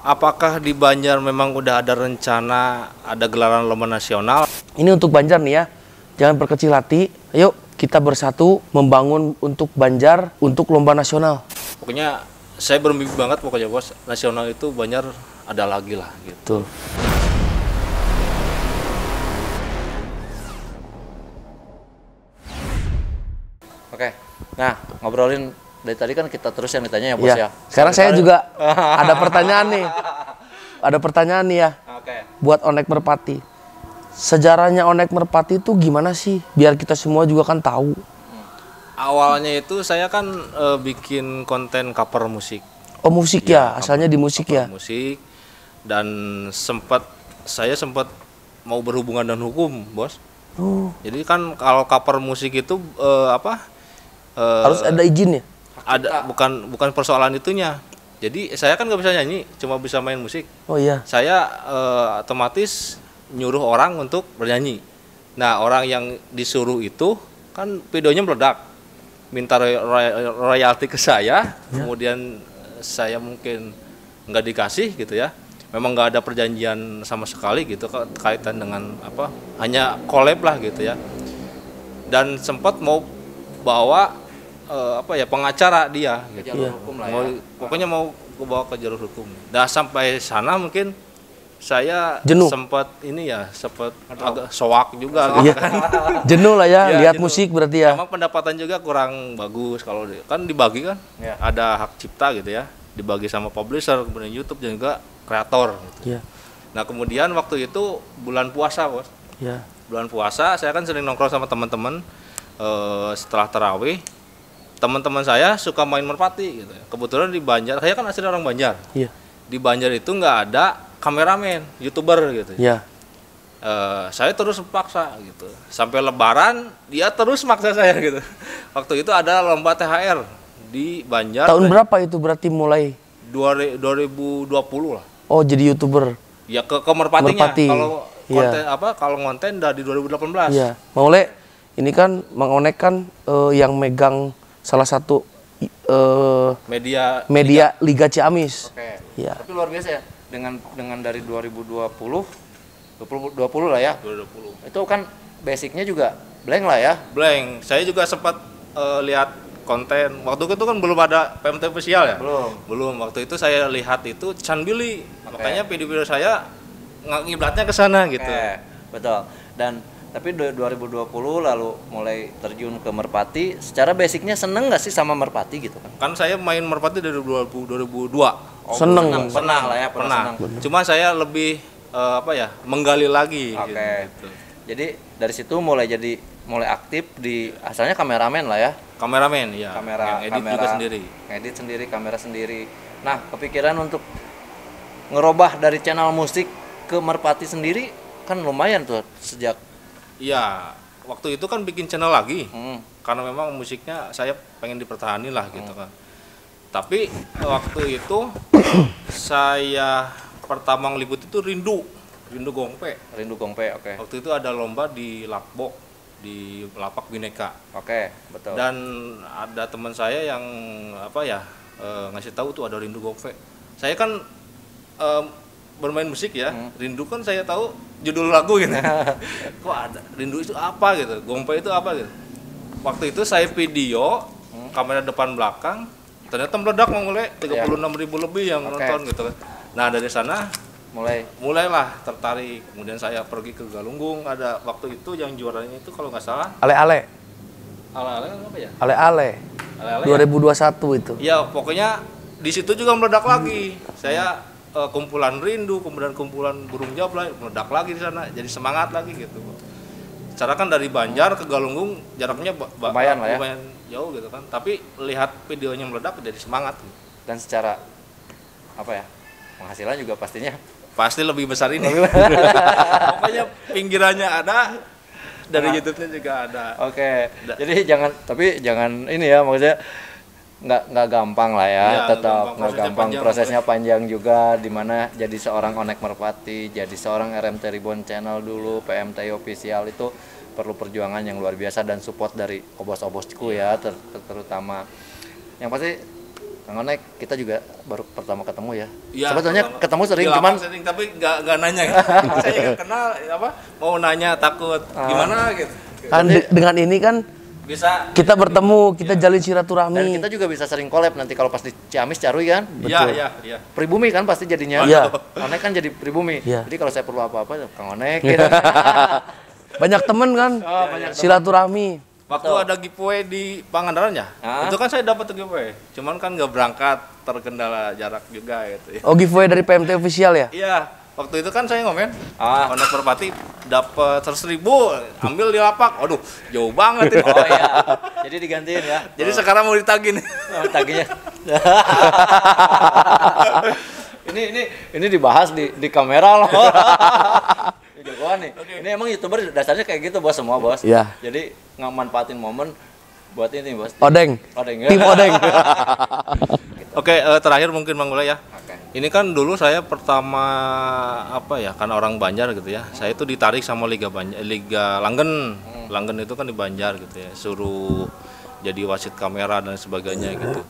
apakah di Banjar memang udah ada rencana ada gelaran lomba nasional? Ini untuk Banjar nih ya, jangan berkecil hati. Ayo kita bersatu membangun untuk Banjar, untuk lomba nasional. Pokoknya saya bermimpi banget pokoknya bos, nasional itu Banjar ada lagi lah gitu. Tuh. Oke, nah ngobrolin dari tadi kan kita terus yang ditanya ya bos ya. Sekarang saya juga ada pertanyaan nih. Ada pertanyaan nih ya. Oke. Buat Onek Merpati. Sejarahnya Onek Merpati itu gimana sih? Biar kita semua juga kan tahu. Awalnya itu saya kan bikin konten cover musik. Oh musik ya, asalnya di musik ya. Musik dan saya sempat mau berhubungan dengan hukum bos. Oh. Jadi kan kalau cover musik itu Harus ada izin ya? ada bukan persoalan itunya. Jadi saya kan nggak bisa nyanyi, cuma bisa main musik. Oh iya. Saya otomatis nyuruh orang untuk bernyanyi. Nah orang yang disuruh itu kan videonya meledak, minta royalti ke saya, kemudian saya mungkin nggak dikasih gitu ya. Memang nggak ada perjanjian sama sekali gitu kaitan dengan apa, hanya collab lah gitu ya. Dan sempat mau bawa pengacara dia gitu. Jalur hukum lah ya. Pokoknya mau bawa ke jalur hukum. Dah sampai sana mungkin saya Jenuh. sempat agak soak juga gitu Iya. kan. Jenuh lah ya, Iya, lihat jenuh. musik berarti ya. Emang pendapatan juga kurang bagus kalau kan dibagi kan. Ya. Ada hak cipta gitu ya. Dibagi sama publisher, kemudian YouTube dan juga kreator gitu. Iya. Nah, kemudian waktu itu bulan puasa, Bos. Iya. Bulan puasa saya kan sering nongkrong sama teman-teman setelah tarawih. Teman-teman saya suka main merpati gitu. Kebetulan di Banjar, saya kan asli orang Banjar. Iya. Di Banjar itu nggak ada kameramen, YouTuber gitu. Iya. Saya terus paksa gitu. Sampai Lebaran dia terus maksa saya gitu. Waktu itu ada lomba THR di Banjar. Tahun berapa itu berarti mulai? 2020 lah. Oh, jadi YouTuber. Ya ke merpatinya. Merpati. Kalau konten Iya. kalau ngonten dari 2018. Iya. Maule, ini kan Mang Onek kan yang megang salah satu Media Liga Ciamis. Oke. Iya. Tapi luar biasa ya dengan dari 2020 lah ya. 2020. Itu kan basicnya juga blank lah ya. Blank. Saya juga sempat lihat konten. Waktu itu kan belum ada PMT official ya? Belum. Waktu itu saya lihat itu Chan Billy. Makanya video-video saya ngiblatnya ke sana gitu. Oke, betul. Dan tapi 2020 lalu mulai terjun ke merpati. Secara basicnya seneng nggak sih sama merpati gitu kan? Kan saya main merpati dari 2002. Seneng. Pernah lah ya, Pernah. seneng. Cuma saya lebih menggali lagi. Oke. Gitu. Jadi dari situ mulai aktif di asalnya kameramen lah ya. Kameramen ya. Kamera, yang edit juga sendiri. Ngedit sendiri, kamera sendiri. Nah, kepikiran untuk ngerubah dari channel musik ke merpati sendiri kan lumayan tuh sejak. Iya. Waktu itu kan bikin channel lagi. Hmm. Karena memang musiknya saya pengen dipertahankan lah gitu kan. Tapi waktu itu saya pertama ngeliput itu Rindu Gongpe. Rindu Gongpe, oke. Waktu itu ada lomba di Lakbok, di Lapak Bineka. Oke, betul. Dan ada teman saya yang ngasih tahu tuh ada Rindu Gongpe. Saya kan bermain musik ya. Rindu kan saya tahu judul lagu gitu. Kok ada Rindu itu apa gitu? Gongpe itu apa gitu? Waktu itu saya video kamera depan belakang, ternyata meledak mulai 36.000 lebih yang nonton gitu kan. Nah, dari sana mulailah tertarik. Kemudian saya pergi ke Galunggung, ada waktu itu yang juaranya itu kalau nggak salah Ale-ale. Ale-ale apa ya? Ale-ale. Ale-ale 2021 itu. ya pokoknya di situ juga meledak lagi. Saya kumpulan Rindu, kemudian kumpulan Burung Jablay meledak lagi di sana, jadi semangat lagi gitu. Secara kan dari Banjar ke Galunggung jaraknya lumayan lah ya. Lumayan jauh gitu kan. Tapi lihat videonya meledak jadi semangat gitu. Dan secara penghasilan juga pastinya Pasti lebih besar ini. Pokoknya pinggirannya ada, dari YouTube-nya juga ada. Oke. Jadi jangan ini ya, maksudnya nggak gampang lah ya, Iya, tetap nggak gampang, prosesnya panjang juga, dimana jadi seorang Onek Merpati, jadi seorang RMT Reborn Channel dulu, PMT official itu perlu perjuangan yang luar biasa dan support dari obos-obosku ya, terutama. Yang pasti Kang Onek, kita juga baru pertama ketemu ya. Iya, Sebetulnya pertama. ketemu sering, Di cuman lapang sering, tapi nggak nanya ya. Saya nggak kenal apa, mau nanya takut gimana gitu. Kan dengan ini kan Bisa. kita bertemu, kita jalin dan silaturahmi. kita juga bisa sering collab nanti kalau pas di Ciamis Carui kan. Iya. Pribumi kan pasti jadinya. Iya. Onek kan jadi pribumi. Iya. Jadi kalau saya perlu apa-apa, Kang Onek gitu. Banyak temen kan, banyak silaturahmi. Waktu ada giveaway di Pangandaran ya, itu kan saya dapat giveaway. Cuman kan nggak berangkat, terkendala jarak juga gitu ya. Oh, giveaway dari PMT official ya? Iya, waktu itu kan saya ngomen, Onek Merpati dapat 100.000, ambil di lapak. Waduh, jauh banget ini. Oh iya. Jadi digantiin ya. Jadi sekarang mau ditagih nih. Tagihnya. ini dibahas di kamera loh. Jagoan nih. Ini emang YouTuber dasarnya kayak gitu bos, semua bos. Iya. Jadi nggak manfaatin momen buat ini bos. Odeng. Tim Odeng. Oke, terakhir mungkin Bang Gula ya. Oke. Ini kan dulu saya pertama apa ya, kan orang Banjar gitu ya. Saya itu ditarik sama Liga Langen. Langen itu kan di Banjar gitu ya. Suruh jadi wasit kamera dan sebagainya gitu.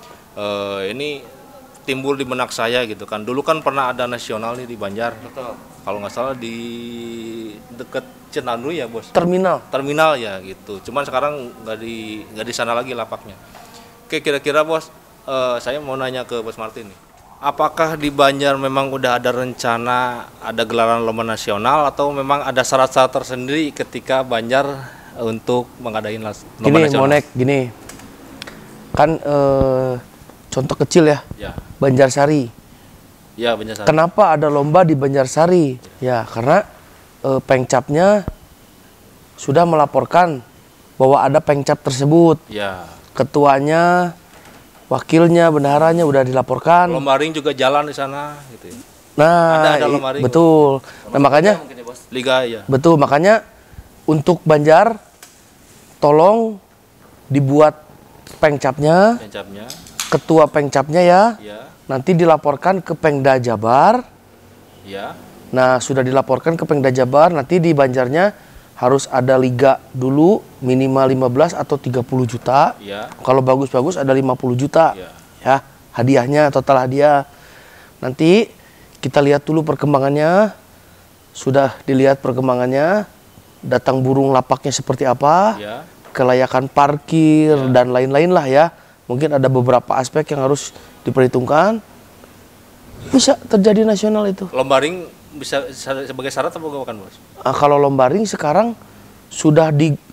Ini timbul di benak saya gitu kan. Dulu kan pernah ada nasional nih di Banjar. Betul. Kalau nggak salah di deket Cenandu ya bos. Terminal. Ya gitu. Cuman sekarang nggak di sana lagi lapaknya. Oke, kira-kira bos, saya mau nanya ke Bos Martin nih. Apakah di Banjar memang udah ada rencana ada gelaran lomba nasional atau memang ada syarat-syarat tersendiri ketika Banjar untuk mengadain lomba Gini, nasional? Monek, gini. Kan contoh kecil ya, Ya, Banjarsari. ya Banjar. Kenapa ada lomba di Banjarsari? Ya, karena Pengcapnya sudah melaporkan bahwa ada Pengcap tersebut. Ya. Ketuanya, wakilnya, bendaharanya udah dilaporkan. Lomba ring juga jalan di sana gitu ya. Nah, ada lomba ring. betul. Nah, makanya Mungkin ya bos. Liga ya. betul, makanya untuk Banjar tolong dibuat Pengcapnya, Pencapnya. ketua Pengcapnya ya. Ya. Nanti dilaporkan ke Pengda Jabar. Ya. Nah, sudah dilaporkan ke Pengda Jabar, nanti di Banjarnya harus ada liga dulu minimal 15 atau 30 juta. Ya. Kalau bagus-bagus ada 50 juta. Ya. Ya, hadiahnya, total hadiah. Nanti kita lihat dulu perkembangannya. Sudah dilihat perkembangannya, datang burung lapaknya seperti apa, Ya. kelayakan parkir dan lain-lain lah ya. Mungkin ada beberapa aspek yang harus diperhitungkan. Bisa terjadi nasional itu. Lomba ring bisa sebagai syarat apa bukan bos? Kalau lomba ring sekarang sudah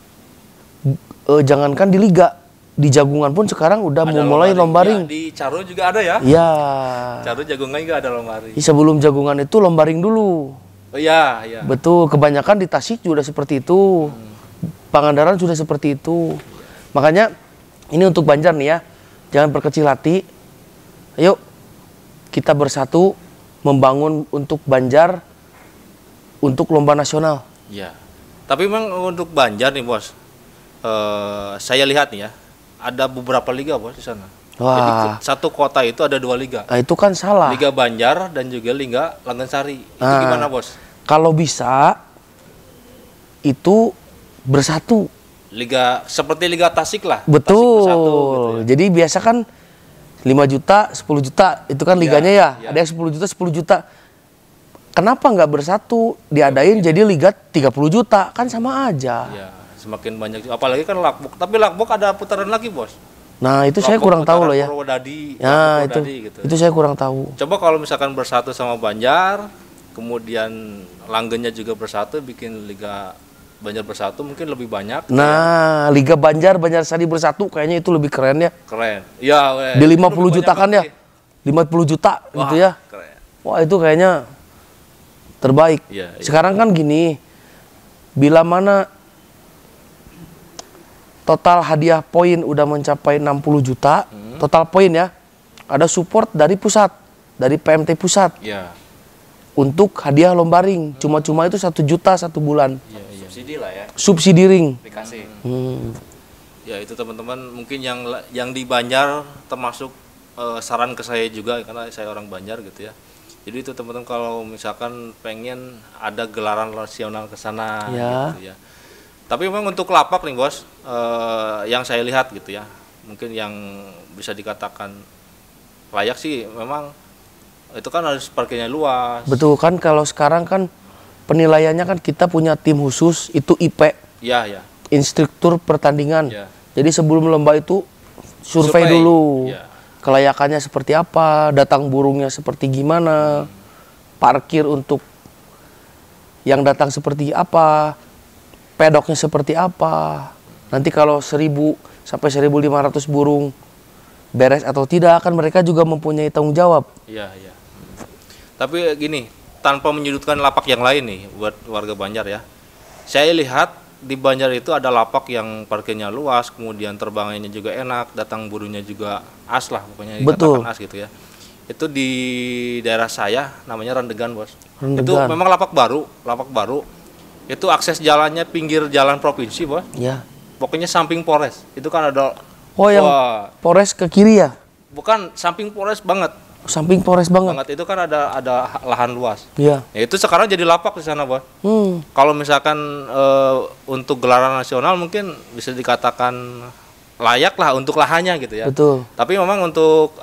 jangankan di liga, di jagungan pun sekarang udah Ada mulai lomba Ya, ring. di Caro juga ada ya? Ya. Caro Jagungan juga ada lomba ring. Sebelum jagungan itu lomba ring dulu. Oh iya, iya. Betul, kebanyakan di Tasik juga seperti itu. Pangandaran sudah seperti itu. Makanya ini untuk Banjar nih ya. Jangan berkecil hati. Ayo kita bersatu membangun untuk Banjar untuk lomba nasional. Iya. Tapi memang untuk Banjar nih bos, saya lihat nih ya, ada beberapa liga bos di sana. Wah. Jadi satu kota itu ada 2 liga. Nah, itu kan salah. Liga Banjar dan juga Liga Langensari. Itu Nah. gimana bos? Kalau bisa itu bersatu. Liga seperti Liga Tasik lah. Betul. Tasik bersatu gitu ya. Jadi biasa kan 5 juta, 10 juta itu kan liganya ya. Iya. Ada yang 10 juta. Kenapa nggak bersatu? Diadain jadi liga 30 juta, kan sama aja. Iya, semakin banyak. Apalagi kan lakbok. Tapi lakbok ada putaran lagi bos. Nah, itu saya Lakbok kurang tahu loh ya. Purwodadi, Ya, Lakbok Purwodadi gitu. itu saya kurang tahu. Coba kalau misalkan bersatu sama Banjar, kemudian Langgennya juga bersatu, bikin Liga Banjar bersatu, mungkin lebih banyak. Nah, Liga Banjarsari bersatu kayaknya itu lebih keren ya. Keren. Iya, weh. Di Itu 50 lebih juta banyak kan ya. lagi. 50 juta Wah, gitu ya. Keren. Wah, itu kayaknya terbaik. Iya, iya. Sekarang kan gini, bila mana total hadiah poin udah mencapai 60 juta, total poin ya, ada support dari pusat, dari PMT pusat Iya. untuk hadiah lomba ring. Cuma-cuma itu 1 juta 1 bulan. Iya, iya. Subsidi lah ya, Subsidi ring. dikasih. Ya, itu teman-teman mungkin yang di Banjar termasuk saran ke saya juga karena saya orang Banjar gitu ya. Jadi itu teman-teman kalau misalkan pengen ada gelaran nasional ke sana Ya. gitu ya. Tapi memang untuk lapak nih bos, yang saya lihat gitu ya, mungkin yang bisa dikatakan layak sih memang itu kan harus parkirnya luas. Betul kan, kalau sekarang kan penilaiannya kan kita punya tim khusus itu IP, Iya, ya. instruktur pertandingan. Ya. Jadi sebelum lomba itu survei dulu. Ya. Kelayakannya seperti apa, datang burungnya seperti gimana, parkir untuk yang datang seperti apa, pedoknya seperti apa. Nanti kalau 1.000 sampai 1.500 burung beres atau tidak, kan mereka juga mempunyai tanggung jawab. Iya, iya. Tapi gini, tanpa menyudutkan lapak yang lain nih buat warga Banjar ya. Saya lihat di Banjar itu ada lapak yang parkirnya luas, kemudian terbangnya juga enak, datang burungnya juga as lah, pokoknya Betul. dikatakan as gitu ya. Itu di daerah saya namanya Rendegan, Bos. Rendegan. Itu memang lapak baru. Itu akses jalannya pinggir jalan provinsi, Bos. Ya. Pokoknya samping Polres. Itu kan ada Oh, yang Polres ke kiri ya? bukan samping Polres banget. Samping Polres banget. Itu kan ada lahan luas. Iya. Ya, itu sekarang jadi lapak di sana, Bos. Kalau misalkan untuk gelaran nasional mungkin bisa dikatakan layak lah untuk lahannya gitu ya. Betul. Tapi memang untuk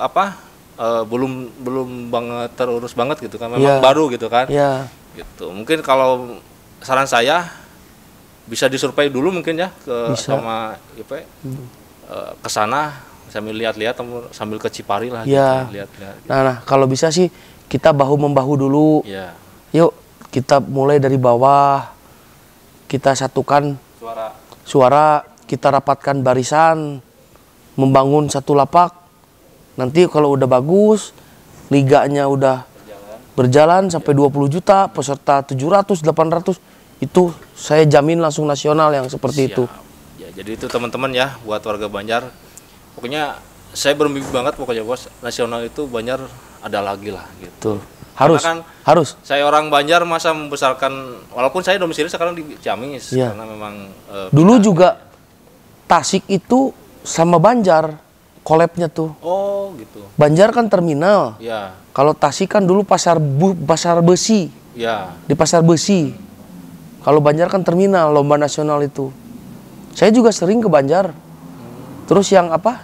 belum banget terurus banget gitu kan. Memang Iya. baru gitu kan. Iya. Gitu. Mungkin kalau saran saya bisa disurvei dulu mungkin ya Bisa. sama IP ke sana sambil lihat-lihat sambil ke Cipari lah Iya. gitu, lihat-lihat. Nah, kalau bisa sih kita bahu-membahu dulu. Iya. Yuk, kita mulai dari bawah. Kita satukan suara, kita rapatkan barisan, membangun satu lapak. Nanti kalau udah bagus, liganya udah berjalan sampai 20 juta, peserta 700, 800, itu saya jamin langsung nasional yang seperti Siap. itu. Ya, jadi itu teman-teman ya buat warga Banjar. Pokoknya saya bermimpi banget pokoknya, Bos. Nasional itu Banjar ada lagi lah gitu. Tuh. Harus, Karena kan harus. Saya orang Banjar masa membesarkan, walaupun saya domisili sekarang di Ciamis Iya. karena memang Dulu juga Tasik itu sama Banjar kolabnya tuh. oh gitu. Banjar kan terminal. Ya, Kalau Tasik kan dulu pasar besi, ya. di pasar besi. Kalau Banjar kan terminal, lomba nasional itu. Saya juga sering ke Banjar. Terus yang apa?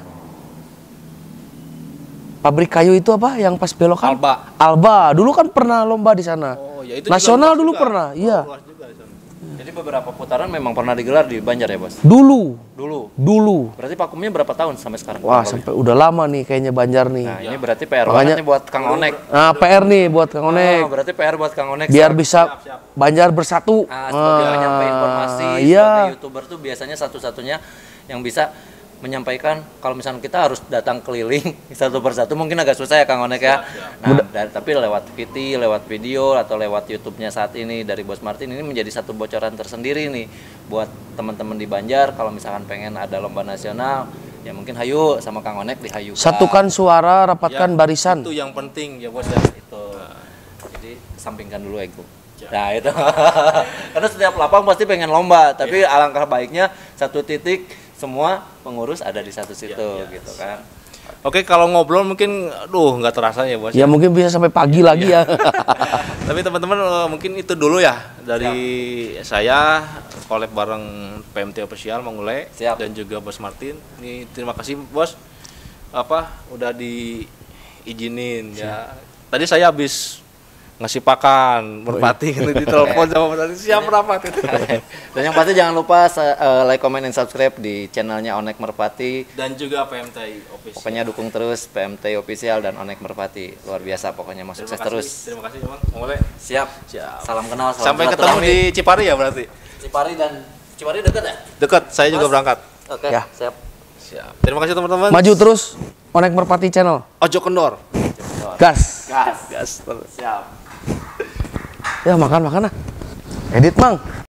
Pabrik kayu itu apa? Yang pas belokan? Alba. Dulu kan pernah lomba di sana. Oh, ya itu Nasional juga dulu luas pernah, juga. iya. Luas juga di sana. Jadi beberapa putaran memang pernah digelar di Banjar ya, Bos? Dulu. Dulu. Berarti vakumnya berapa tahun sampai sekarang? Wah, sampai udah lama nih kayaknya Banjar nih. Nah, ini berarti PR Makanya- banget nih buat Kang Onek. Nah, PR nih buat Kang Onek. Berarti PR buat Kang Onek. Biar bisa Banjar bersatu. Sebagai penyampaian informasi, iya. sebagai YouTuber tuh biasanya satu-satunya yang bisa menyampaikan. Kalau misalnya kita harus datang keliling satu persatu mungkin agak susah ya Kang Onek ya. Nah, tapi lewat VT, lewat video atau lewat YouTube-nya saat ini dari Bos Martin ini menjadi satu bocoran tersendiri nih buat teman-teman di Banjar. Kalau misalkan pengen ada lomba nasional, ya mungkin hayu sama Kang Onek dihayukan. Satukan suara, rapatkan barisan. Itu yang penting ya, Bos ya. Itu. Jadi sampingkan dulu ego. Nah itu. Karena setiap lapang pasti pengen lomba, tapi alangkah baiknya satu titik semua pengurus ada di satu situ gitu kan. Oke, kalau ngobrol mungkin nggak terasa ya, Bos. Ya mungkin bisa sampai pagi lagi ya. Tapi teman-teman mungkin itu dulu ya dari saya collab bareng PMT Official Mangule Siap. dan juga Bos Martin. Ini terima kasih, Bos. Udah diizinin ya. Tadi saya habis ngasih pakan merpati di telepon sama Mas Martin, siap rapat itu. Dan yang pasti jangan lupa like, comment, dan subscribe di channelnya Onek Merpati. Dan juga PMT Official. Pokoknya dukung terus PMT Official dan Onek Merpati. Luar biasa pokoknya, mau sukses terus. Terima kasih, Bang. Mangule. Siap. Salam kenal, salam Sampai ketemu di Cipari ya berarti. Cipari dekat ya? Dekat, saya juga berangkat. Oke, Ya. siap. Siap. Terima kasih teman-teman. Maju terus, Onek Merpati Channel. Ojo kendor. Gas. Gas. Gas terus. Siap. Ya makan ah. Edit, Mang.